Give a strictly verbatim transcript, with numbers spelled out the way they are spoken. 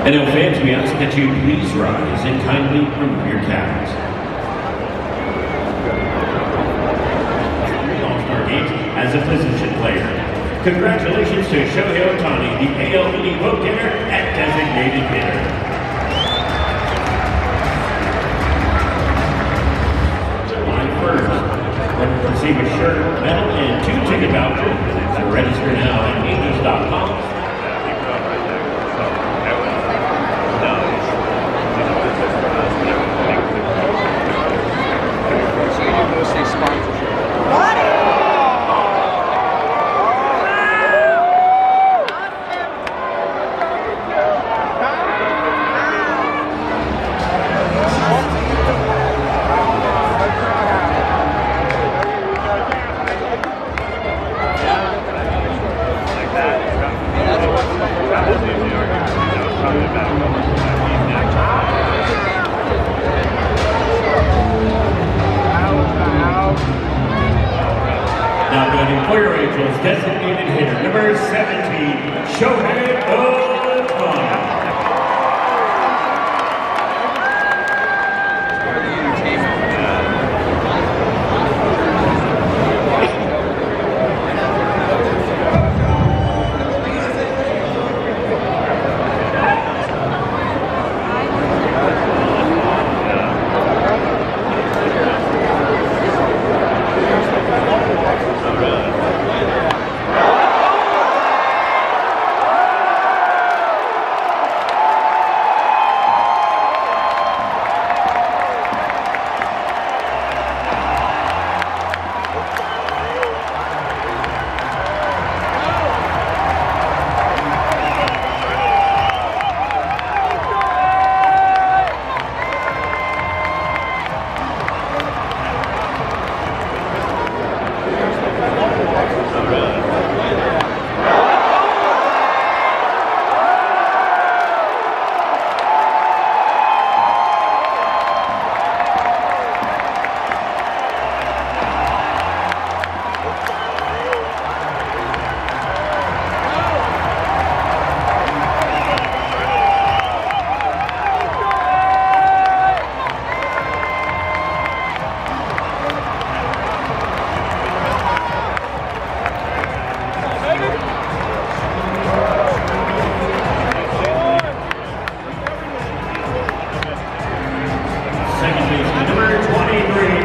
And now fans, we ask that you please rise and kindly remove your caps. All-Star Games as a position player. Congratulations to Shohei Ohtani, the A L E vote getter at designated hitter. July first, receive a shirt, medal, and two ticket vouchers. So register now at angels dot com. Now going for your Angels, designated hitter number seventeen, Shohei Ohtani. Second baseman, number twenty-three,